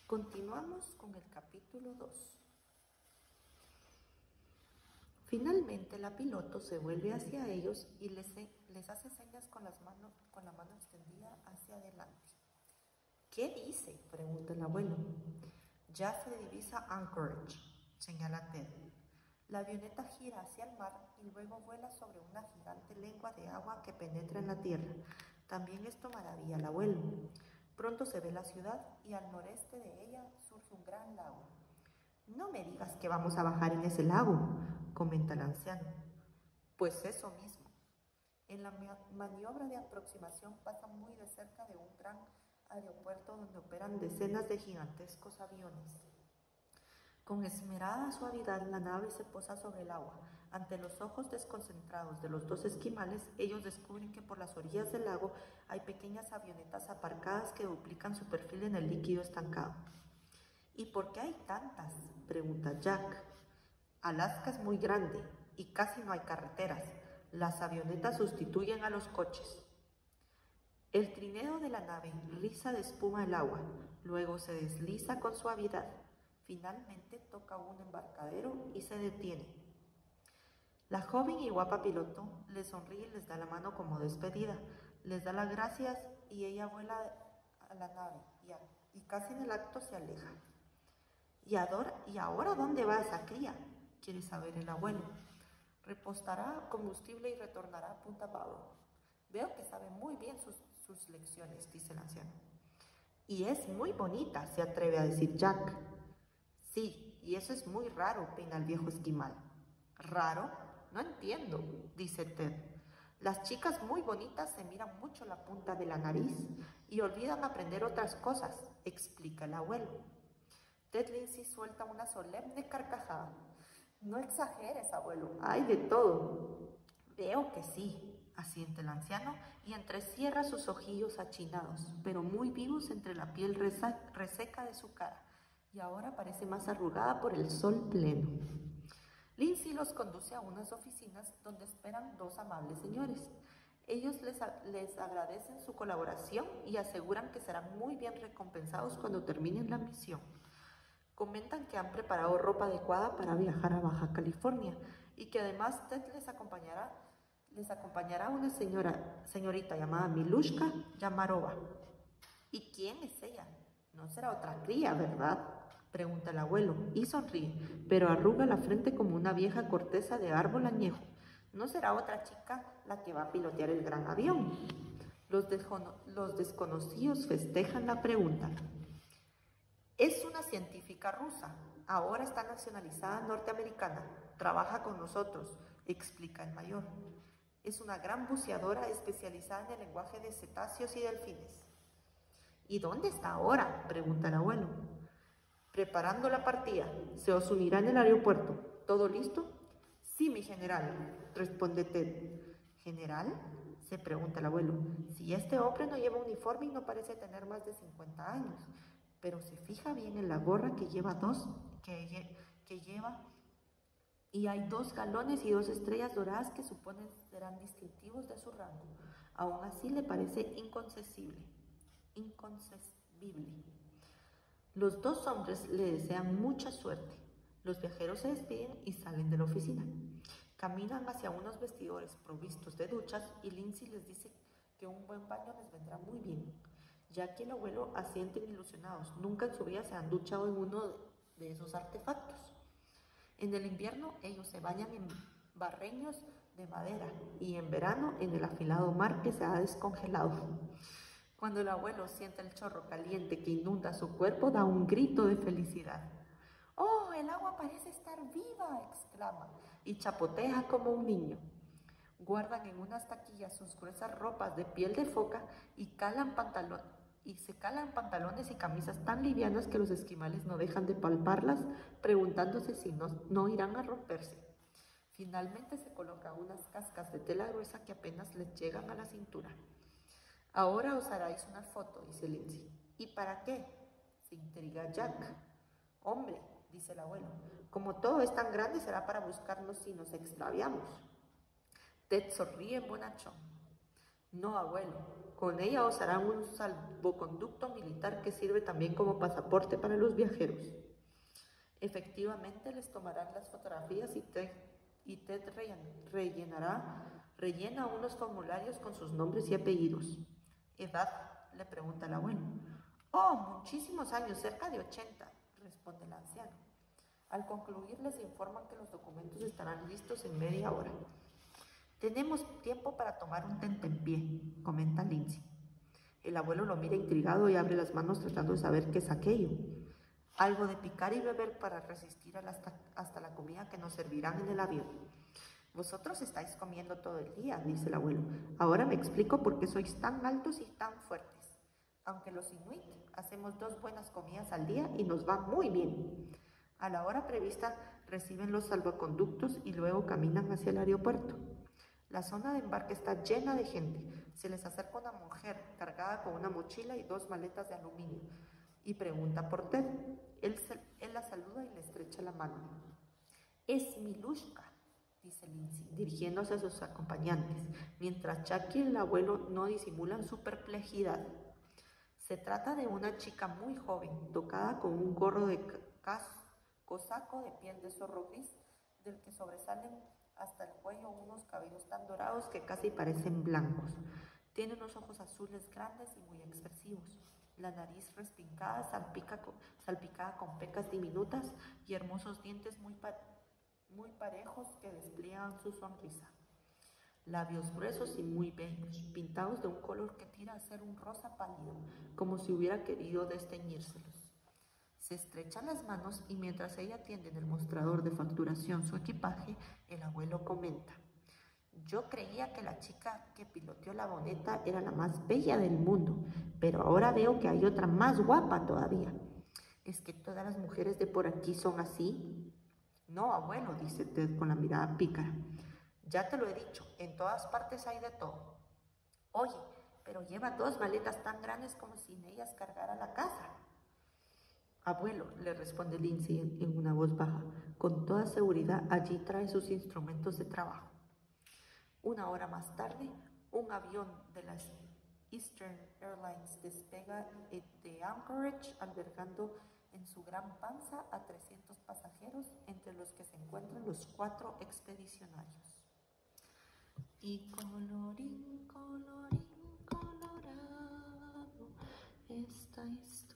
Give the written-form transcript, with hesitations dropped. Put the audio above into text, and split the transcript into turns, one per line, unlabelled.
Continuamos con el capítulo 2. Finalmente la piloto se vuelve hacia ellos y les hace señas con la mano extendida hacia adelante. ¿Qué dice?, pregunta el abuelo. Ya se divisa Anchorage, señala Ted. La avioneta gira hacia el mar y luego vuela sobre una gigante lengua de agua que penetra en la tierra. También esto maravilla al abuelo. Pronto se ve la ciudad y al noreste de ella surge un gran lago. No me digas que vamos a bajar en ese lago, comenta el anciano. Pues eso mismo. En la maniobra de aproximación pasan muy de cerca de un gran aeropuerto donde operan decenas de gigantescos aviones. Con esmerada suavidad la nave se posa sobre el agua. Ante los ojos desconcentrados de los dos esquimales, ellos descubren que por las orillas del lago hay pequeñas avionetas aparcadas que duplican su perfil en el líquido estancado. ¿Y por qué hay tantas?, pregunta Jack. Alaska es muy grande y casi no hay carreteras. Las avionetas sustituyen a los coches. El trineo de la nave riza de espuma el agua, luego se desliza con suavidad. Finalmente toca un embarcadero y se detiene. La joven y guapa piloto les sonríe y les da la mano como despedida. Les da las gracias y ella vuela a la nave y casi en el acto se aleja. ¿Y ahora dónde va esa cría?, quiere saber el abuelo. Repostará combustible y retornará a Punta Barrow. Veo que sabe muy bien sus lecciones, dice el anciano. Y es muy bonita, se atreve a decir Jack. Sí, y eso es muy raro, opina el viejo esquimal. ¿Raro? No entiendo, dice Ted. Las chicas muy bonitas se miran mucho la punta de la nariz y olvidan aprender otras cosas, explica el abuelo. Ted Lindsay suelta una solemne carcajada. No exageres, abuelo, hay de todo. Veo que sí, asiente el anciano y entrecierra sus ojillos achinados, pero muy vivos entre la piel reseca de su cara, y ahora parece más arrugada por el sol pleno. Lindsay los conduce a unas oficinas donde esperan dos amables señores. Ellos les agradecen su colaboración y aseguran que serán muy bien recompensados cuando terminen la misión. Comentan que han preparado ropa adecuada para viajar a Baja California y que además Ted les acompañará una señorita llamada Milushka Yamarova. ¿Y quién es ella? No será otra cría, ¿verdad?, pregunta el abuelo y sonríe, pero arruga la frente como una vieja corteza de árbol añejo. ¿No será otra chica la que va a pilotear el gran avión? Los desconocidos festejan la pregunta. Es una científica rusa, ahora está nacionalizada norteamericana, trabaja con nosotros, explica el mayor. Es una gran buceadora especializada en el lenguaje de cetáceos y delfines. ¿Y dónde está ahora?, pregunta el abuelo. Preparando la partida, se os unirá en el aeropuerto. ¿Todo listo? Sí, mi general, responde Ted. ¿General?, se pregunta el abuelo. Si este hombre no lleva uniforme y no parece tener más de 50 años, pero se fija bien en la gorra que lleva y hay 2 galones y 2 estrellas doradas que suponen serán distintivos de su rango. Aún así le parece inconcebible. Los dos hombres le desean mucha suerte. Los viajeros se despiden y salen de la oficina. Caminan hacia unos vestidores provistos de duchas y Lindsay les dice que un buen baño les vendrá muy bien. Jack y el abuelo asienten ilusionados. Nunca en su vida se han duchado en uno de esos artefactos. En el invierno ellos se bañan en barreños de madera y en verano en el afilado mar que se ha descongelado. Cuando el abuelo siente el chorro caliente que inunda su cuerpo, da un grito de felicidad. ¡Oh, el agua parece estar viva!, exclama, y chapotea como un niño. Guardan en unas taquillas sus gruesas ropas de piel de foca y se calan pantalones y camisas tan livianas que los esquimales no dejan de palparlas, preguntándose si no irán a romperse. Finalmente se colocan unas cascas de tela gruesa que apenas les llegan a la cintura. Ahora os haráis una foto, dice Lindsay. ¿Y para qué?, se intriga Jack. Hombre, dice el abuelo, como todo es tan grande será para buscarnos si nos extraviamos. Ted sonríe bonachón. No, abuelo. Con ella os harán un salvoconducto militar que sirve también como pasaporte para los viajeros. Efectivamente, les tomarán las fotografías y Ted rellena unos formularios con sus nombres y apellidos. ¿Edad? Le pregunta el abuelo. Oh, muchísimos años, cerca de 80, responde el anciano. Al concluir, les informan que los documentos estarán listos en media hora. Tenemos tiempo para tomar un tentempié, comenta Lindsay. El abuelo lo mira intrigado y abre las manos tratando de saber qué es aquello. Algo de picar y beber para resistir hasta la comida que nos servirán en el avión. Vosotros estáis comiendo todo el día, dice el abuelo. Ahora me explico por qué sois tan altos y tan fuertes. Aunque los inuit hacemos 2 buenas comidas al día y nos va muy bien. A la hora prevista reciben los salvoconductos y luego caminan hacia el aeropuerto. La zona de embarque está llena de gente. Se les acerca una mujer cargada con una mochila y 2 maletas de aluminio y pregunta por Ted. Él la saluda y le estrecha la mano. Es Milushka, dice Lindsay, dirigiéndose a sus acompañantes, mientras Chucky y el abuelo no disimulan su perplejidad. Se trata de una chica muy joven, tocada con un gorro de cosaco de piel de zorro gris, del que sobresalen hasta el cuello unos cabellos tan dorados que casi parecen blancos. Tiene unos ojos azules grandes y muy expresivos. La nariz respingada, salpicada con pecas diminutas y hermosos dientes muy parejos que despliegan su sonrisa. Labios gruesos y muy bellos, pintados de un color que tira a ser un rosa pálido, como si hubiera querido desteñírselos. Se estrechan las manos y mientras ella atiende en el mostrador de facturación su equipaje, el abuelo comenta. Yo creía que la chica que piloteó la avioneta era la más bella del mundo, pero ahora veo que hay otra más guapa todavía. ¿Es que todas las mujeres de por aquí son así? No, abuelo, dice Ted con la mirada pícara. Ya te lo he dicho, en todas partes hay de todo. Oye, pero lleva 2 maletas tan grandes como si en ellas cargara la casa. Abuelo, le responde Lindsay en una voz baja, con toda seguridad allí trae sus instrumentos de trabajo. 1 hora más tarde, un avión de las Eastern Airlines despega de Anchorage, albergando en su gran panza a 300 pasajeros, entre los que se encuentran los 4 expedicionarios. Y colorín colorado, esta historia